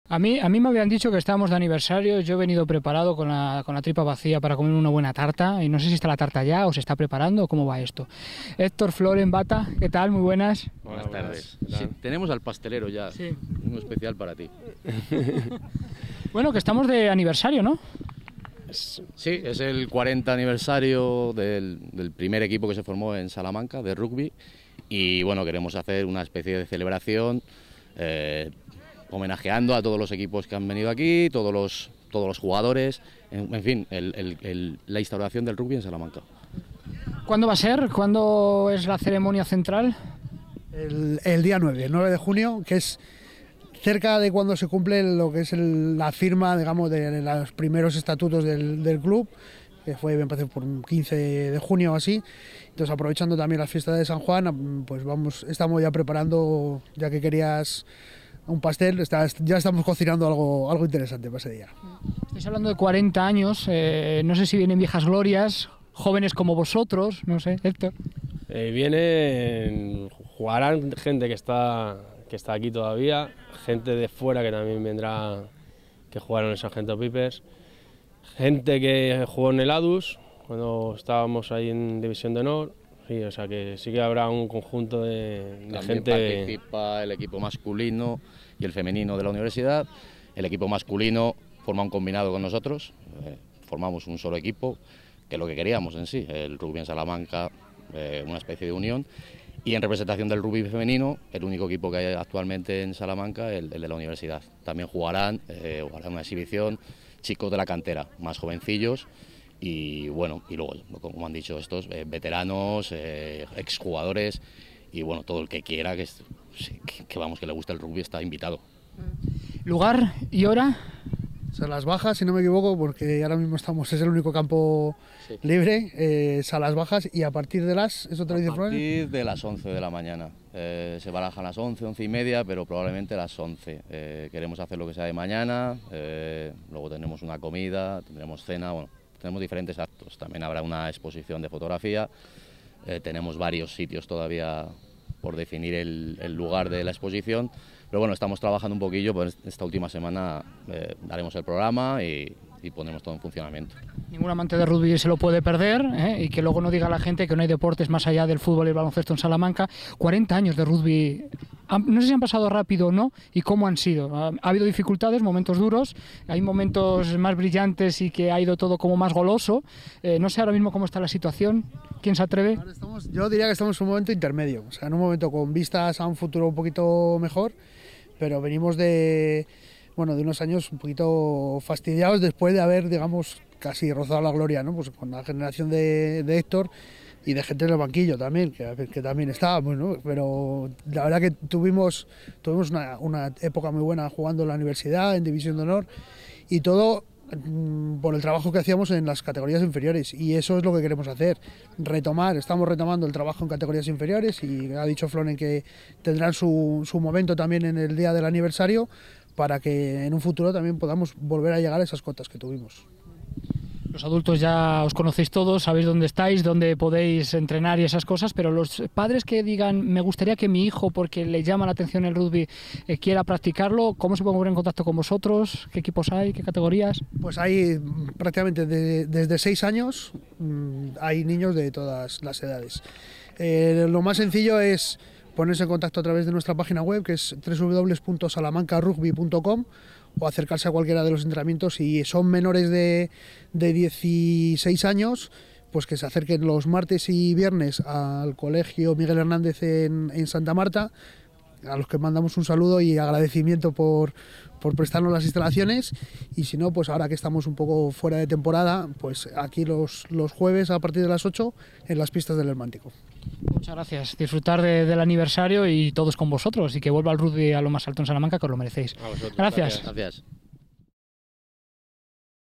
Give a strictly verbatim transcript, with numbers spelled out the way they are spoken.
A mí, a mí me habían dicho que estábamos de aniversario, yo he venido preparado con la, con la tripa vacía para comer una buena tarta, y no sé si está la tarta ya o se está preparando o cómo va esto. Héctor, Floren, Bata, ¿qué tal? Muy buenas. Buenas tardes. Sí, tenemos al pastelero ya, sí. Un especial para ti. Bueno, que estamos de aniversario, ¿no? Sí, es el cuarenta aniversario del, del primer equipo que se formó en Salamanca, de rugby, y bueno, queremos hacer una especie de celebración, eh, homenajeando a todos los equipos que han venido aquí, todos los, todos los jugadores, en, en fin, el, el, el, la instauración del rugby en Salamanca. ¿Cuándo va a ser? ¿Cuándo es la ceremonia central? El, el día nueve, el nueve de junio, que es cerca de cuando se cumple lo que es el, la firma, digamos, de, de los primeros estatutos del, del club, que fue, me parece, por quince de junio o así. Entonces, aprovechando también las fiestas de San Juan, pues vamos, estamos ya preparando, ya que querías un pastel, está, ya estamos cocinando algo, algo interesante para ese día. Estáis hablando de cuarenta años, eh, no sé si vienen viejas glorias, jóvenes como vosotros, no sé, Héctor. Eh, vienen, jugarán gente que está, que está aquí todavía, gente de fuera que también vendrá, que jugaron en Sargento Pipers, gente que jugó en el Adus, cuando estábamos ahí en División de Honor. Sí, o sea que sí que habrá un conjunto de, de gente. Participa el equipo masculino y el femenino de la universidad. El equipo masculino forma un combinado con nosotros, eh, formamos un solo equipo, que es lo que queríamos en sí, el rugby en Salamanca, eh, una especie de unión. Y en representación del rugby femenino, el único equipo que hay actualmente en Salamanca, el, el de la universidad. También jugarán, eh, jugarán una exhibición, chicos de la cantera, más jovencillos. Y bueno, y luego, como han dicho estos, eh, veteranos, eh, exjugadores y bueno, todo el que quiera, que, que, que vamos, que le guste el rugby está invitado. ¿Lugar y hora? Salas Bajas, si no me equivoco, porque ahora mismo estamos, es el único campo sí. libre, eh, Salas Bajas, y a partir de las, ¿eso te lo dice A partir de las once de la mañana, eh, se barajan las once, once y media, pero probablemente las once. Eh, queremos hacer lo que sea de mañana, eh, luego tenemos una comida, tendremos cena, bueno, tenemos diferentes actos, también habrá una exposición de fotografía, eh, tenemos varios sitios todavía por definir el, el lugar de la exposición, pero bueno, estamos trabajando un poquillo, pues esta última semana eh, daremos el programa y, y pondremos todo en funcionamiento. Ningún amante de rugby se lo puede perder, ¿eh? Y que luego no diga la gente que no hay deportes más allá del fútbol y el baloncesto en Salamanca. cuarenta años de rugby, no sé si han pasado rápido o no y cómo han sido. Ha, ha habido dificultades, momentos duros, hay momentos más brillantes y que ha ido todo como más goloso. Eh, no sé ahora mismo cómo está la situación, ¿quién se atreve? Ahora estamos, yo diría que estamos en un momento intermedio, o sea, en un momento con vistas a un futuro un poquito mejor, pero venimos de, bueno, de unos años un poquito fastidiados después de haber, digamos, casi rozado la gloria, ¿no? Pues con la generación de, de Héctor y de gente en el banquillo también, que, que también estábamos, ¿no? Pero la verdad que tuvimos, tuvimos una, una época muy buena jugando en la universidad, en División de Honor, y todo por el trabajo que hacíamos en las categorías inferiores, y eso es lo que queremos hacer, retomar, estamos retomando el trabajo en categorías inferiores, y ha dicho Floren que tendrán su, su momento también en el día del aniversario, para que en un futuro también podamos volver a llegar a esas cotas que tuvimos. Los adultos ya os conocéis todos, sabéis dónde estáis, dónde podéis entrenar y esas cosas, pero los padres que digan, me gustaría que mi hijo, porque le llama la atención el rugby, eh, quiera practicarlo, ¿cómo se puede poner en contacto con vosotros? ¿Qué equipos hay? ¿Qué categorías? Pues hay prácticamente de, desde seis años, mmm, hay niños de todas las edades. Eh, lo más sencillo es ponerse en contacto a través de nuestra página web, que es doble u doble u doble u punto salamanca rugby punto com, o acercarse a cualquiera de los entrenamientos. Si son menores de, de dieciséis años, pues que se acerquen los martes y viernes al Colegio Miguel Hernández en, en Santa Marta, a los que mandamos un saludo y agradecimiento por, por prestarnos las instalaciones, y si no, pues ahora que estamos un poco fuera de temporada, pues aquí los, los jueves a partir de las ocho en las pistas del Hermántico. Muchas gracias, disfrutar de, del aniversario y todos con vosotros, y que vuelva el rugby a lo más alto en Salamanca, que os lo merecéis. A vosotros, gracias. Gracias. gracias.